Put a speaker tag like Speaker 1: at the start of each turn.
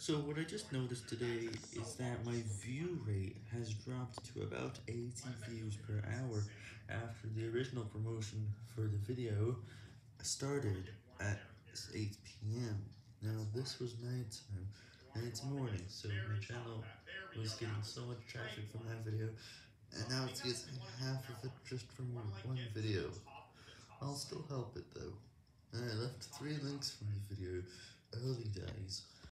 Speaker 1: So what I just noticed today is that my view rate has dropped to about 80 views per hour after the original promotion for the video started at 8 p.m. Now this was nighttime and it's morning, so my channel was getting so much traffic from that video, and now it's getting half of it just from one video. I'll still help it though. And I left 3 links from the video early days.